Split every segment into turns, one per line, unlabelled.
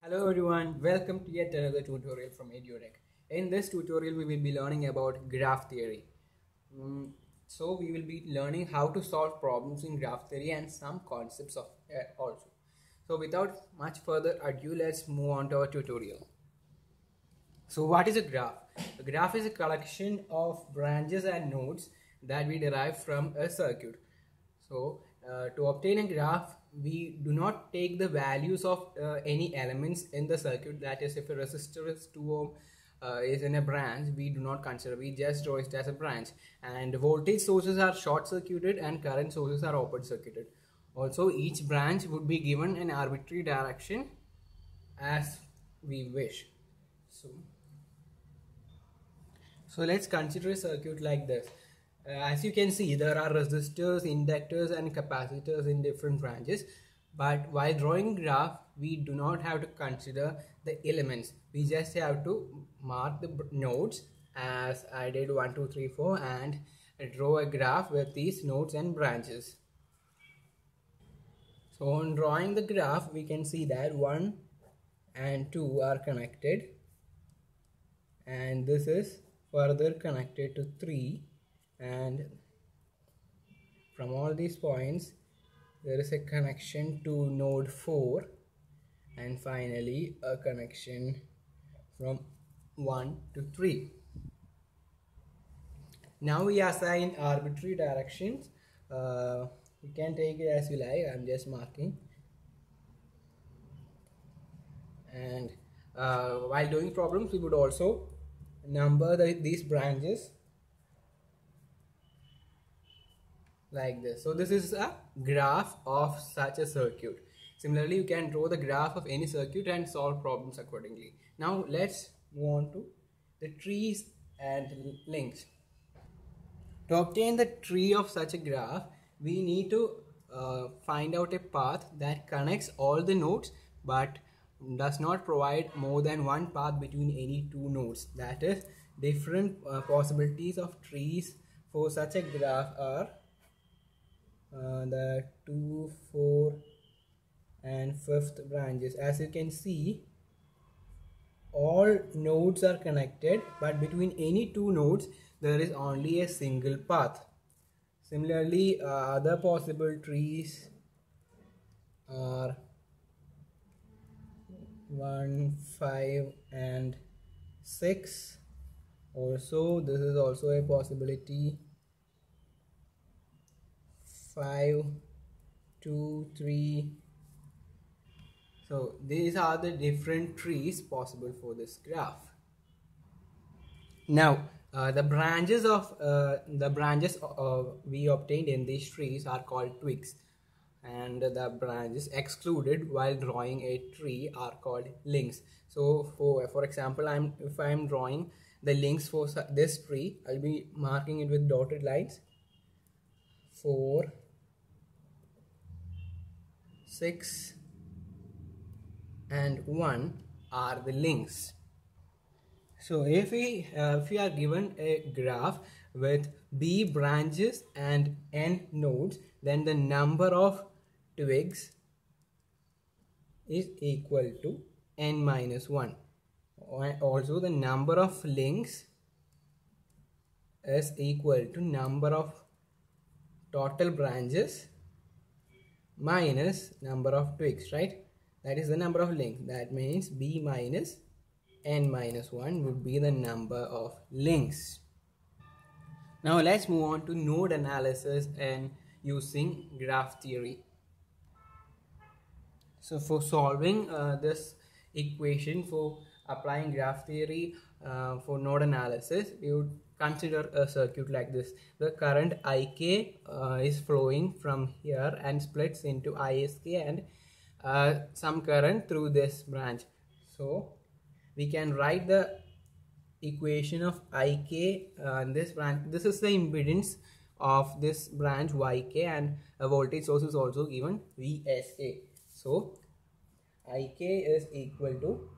Hello everyone, welcome to yet another tutorial from EduTech. In this tutorial we will be learning about graph theory. So we will be learning how to solve problems in graph theory and some concepts of also. So without much further ado, let's move on to our tutorial. So what is a graph? A graph is a collection of branches and nodes that we derive from a circuit. So to obtain a graph, we do not take the values of any elements in the circuit. That is, if a resistor is 2 ohm is in a branch, we do not consider, we just draw it as a branch. And voltage sources are short circuited and current sources are open circuited. Also, each branch would be given an arbitrary direction as we wish. So let's consider a circuit like this. As you can see, there are resistors, inductors and capacitors in different branches. But while drawing graph, we do not have to consider the elements. We just have to mark the nodes as I did 1, 2, 3, 4 and draw a graph with these nodes and branches. So on drawing the graph, we can see that 1 and 2 are connected. And this is further connected to 3, and from all these points there is a connection to node 4, and finally a connection from 1 to 3. Now we assign arbitrary directions. You can take it as you like. I'm just marking. And while doing problems, we would also number these branches like this. So this is a graph of such a circuit. Similarly, you can draw the graph of any circuit and solve problems accordingly. Now let's move on to the trees and links. To obtain the tree of such a graph, we need to find out a path that connects all the nodes but does not provide more than one path between any two nodes. That is, different possibilities of trees for such a graph are the 2, 4 and 5th branches. As you can see, all nodes are connected, but between any two nodes there is only a single path. Similarly, other possible trees are 1, 5 and 6. Also, this is also a possibility. 5, 2, 3. So these are the different trees possible for this graph. Now the branches we obtained in these trees are called twigs, and the branches excluded while drawing a tree are called links. So for example, if I'm drawing the links for this tree, I'll be marking it with dotted lines. 4, 6 and 1 are the links. So if we are given a graph with B branches and N nodes, then the number of twigs is equal to N minus 1. Also, the number of links is equal to number of total branches minus number of twigs, right? That is the number of links. That means B minus N minus 1 would be the number of links. Now let's move on to node analysis and using graph theory. So for solving this equation, for applying graph theory for node analysis, we would consider a circuit like this. The current IK is flowing from here and splits into ISK and some current through this branch. So we can write the equation of IK in this branch. This is the impedance of this branch YK, and a voltage source is also given VSA. So IK is equal to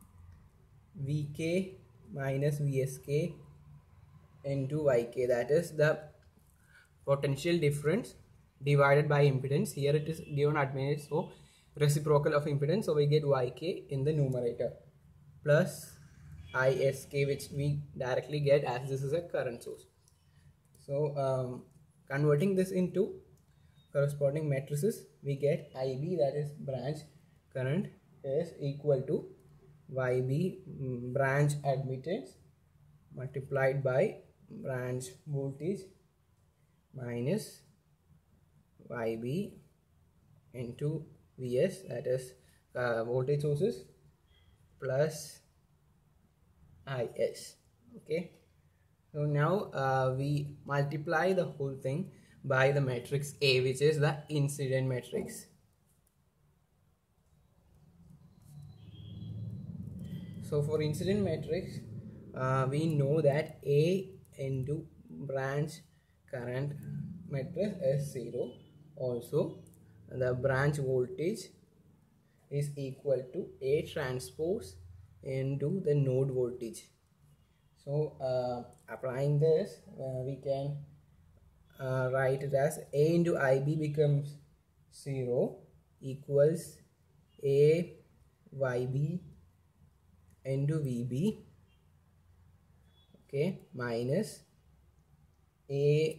VK minus VSK into YK. That is the potential difference divided by impedance. Here it is given admittance, so reciprocal of impedance, so we get yk in the numerator plus isk, which we directly get as this is a current source. So converting this into corresponding matrices, we get IB, that is branch current, is equal to YB, branch admittance, multiplied by branch voltage minus YB into Vs, that is voltage sources, plus Is. Okay, so now we multiply the whole thing by the matrix A, which is the incident matrix. So for incident matrix, we know that A into branch current matrix is 0. Also, the branch voltage is equal to A transpose into the node voltage. So applying this, we can write it as A into IB becomes 0 equals A YB into VB, okay, minus A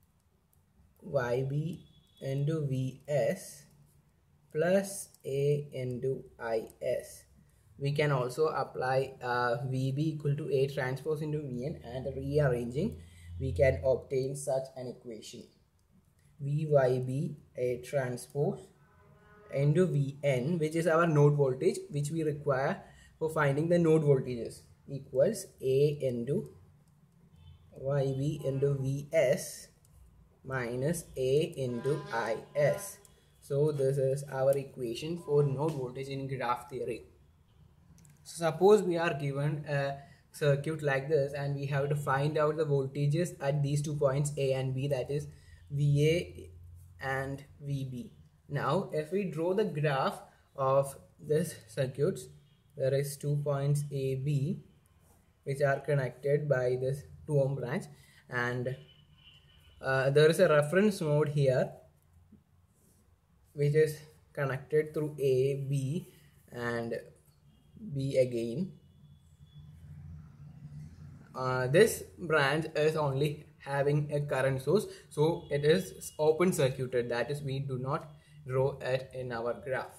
YB into Vs plus A into Is. We can also apply VB equal to A transpose into Vn, and rearranging we can obtain such an equation: VYB A transpose into Vn, which is our node voltage, which we require for finding the node voltages, equals A into YB into Vs minus A into Is. So this is our equation for node voltage in graph theory. So suppose we are given a circuit like this, and we have to find out the voltages at these 2 points A and B, that is VA and VB. Now if we draw the graph of this circuit, there is 2 points AB which are connected by this 2 ohm branch, and there is a reference node here which is connected through A, B and B again. This branch is only having a current source, so it is open circuited, that is we do not draw it in our graph.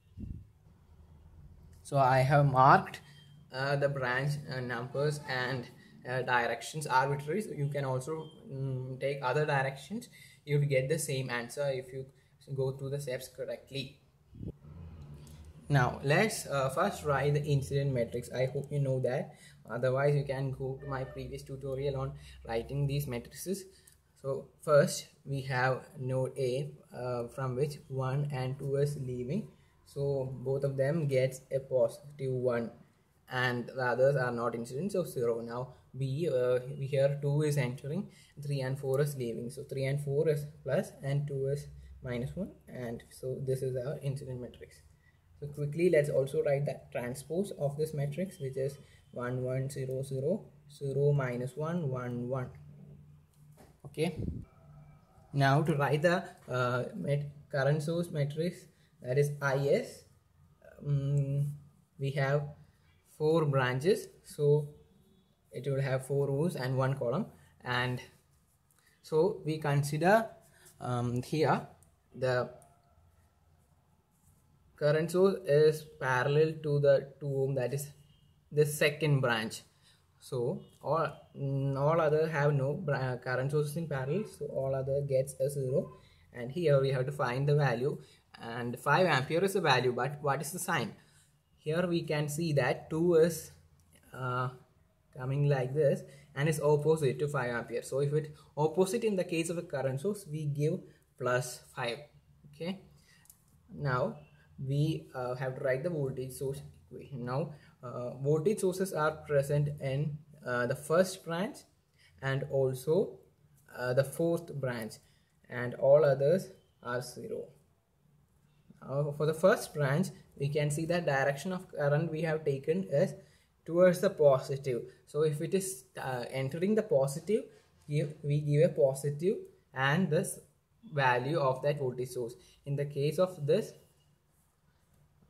So I have marked the branch numbers and directions arbitrary. So you can also take other directions, you will get the same answer if you go through the steps correctly. Now let's first write the incident matrix. I hope you know that, otherwise you can go to my previous tutorial on writing these matrices. So first we have node A from which 1 and 2 is leaving, so both of them gets a positive 1 and the others are not incident, so 0. Now B, here 2 is entering, 3 and 4 is leaving, so 3 and 4 is plus and 2 is minus 1, and so this is our incident matrix. So quickly let's also write the transpose of this matrix, which is 1 1 0 0 0 minus 1 1 1. Okay, now to write the current source matrix, that is Is, we have 4 branches, so it will have 4 rows and 1 column, and so we consider here the current source is parallel to the 2 ohm, that is the second branch. So all other have no current sources in parallel, so all other gets a 0, and here we have to find the value, and 5 ampere is the value, but what is the sign? Here we can see that 2 is coming like this and is opposite to 5 ampere. So if it opposite in the case of a current source, we give plus 5. Okay, now we have to write the voltage source equation. Now voltage sources are present in the first branch and also the fourth branch, and all others are 0. For the first branch, we can see that direction of current we have taken is towards the positive. So if it is entering the positive, we give a positive and this value of that voltage source. In the case of this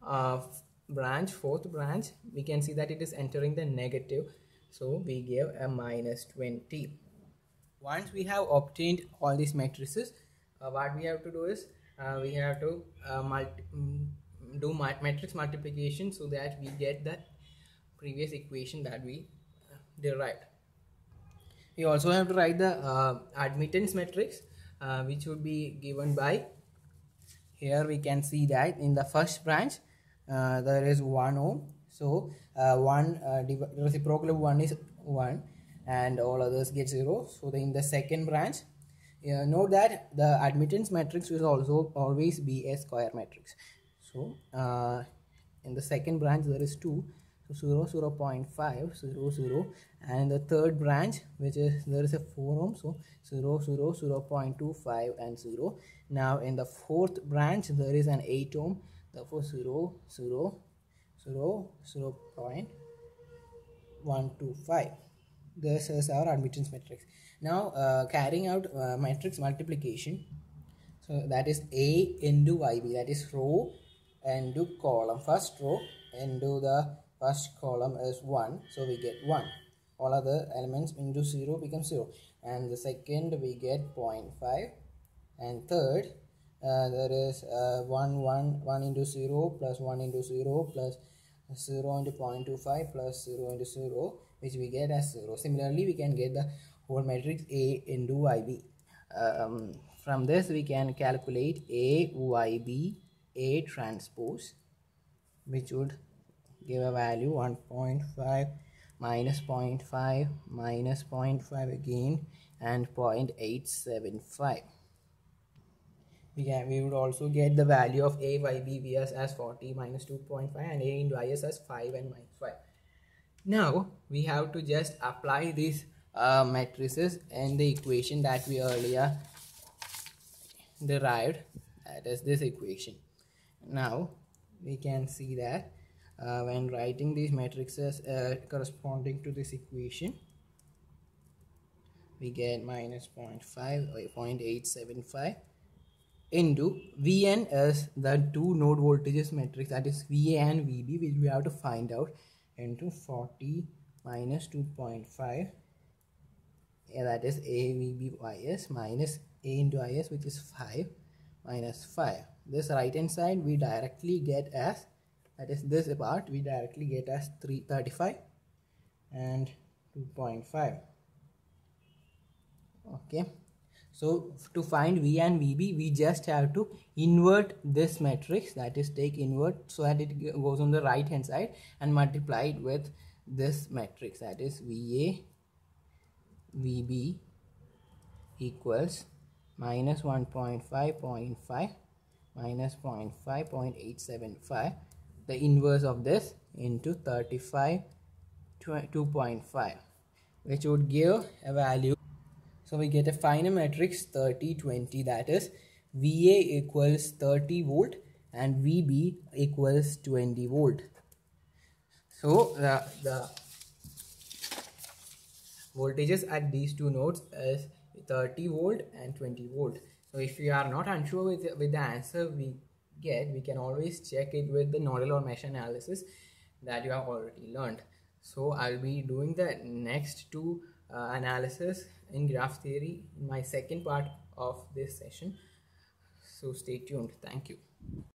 fourth branch, we can see that it is entering the negative, so we give a minus 20. Once we have obtained all these matrices, what we have to do is we have to do matrix multiplication so that we get the previous equation that we derived. We also have to write the admittance matrix, which would be given by, here we can see that in the first branch there is 1 ohm, so reciprocal of 1 is 1 and all others get 0. So in the second branch, note that the admittance matrix will also always be a square matrix. So in the second branch there is 2, so 0, 0 0.5, 0, 0, and the third branch, which is there is a 4 ohm, so 0, 0, 0 0.25 and 0. Now in the fourth branch there is an 8 ohm, therefore 0, 0, 0, 0 0.125. This is our admittance matrix. Now carrying out matrix multiplication, so that is A into YB, that is row into column. First row into the first column is 1, so we get 1. All other elements into 0 become 0, and the second we get 0.5, and third there is 1 into 0 plus 1 into 0 plus 0 into 0.25 plus 0 into 0, which we get as 0. Similarly, we can get the whole matrix A into YB. From this we can calculate A YB A transpose, which would give a value 1.5 minus 0.5 minus 0.5 again and 0.875. We would also get the value of A by B Vs as 40 minus 2.5 and A into Is as 5 and minus 5. Now we have to just apply these matrices in the equation that we earlier derived, that is this equation. Now we can see that when writing these matrices corresponding to this equation, we get minus 0.5 or 0.875 into Vn is the two node voltages matrix, that is Va and Vb, which we have to find out, into 40 minus 2.5, that is A Vb Is minus A into Is, which is 5 minus 5. This right hand side we directly get as, that is this part we directly get as 335 and 2.5. Okay, so to find V and Vb, we just have to invert this matrix, that is take invert so that it goes on the right hand side, and multiply it with this matrix, that is Va Vb equals minus 1.5 0.5 minus 0.5 0.875, the inverse of this into 35 2.5, which would give a value. So we get a final matrix 30 20, that is Va equals 30 volt and Vb equals 20 volt. So the voltages at these two nodes is 30 volt and 20 volt. So if you are not unsure with the answer we get, we can always check it with the nodal or mesh analysis that you have already learned. So I'll be doing the next two analysis in graph theory in my second part of this session. So stay tuned. Thank you.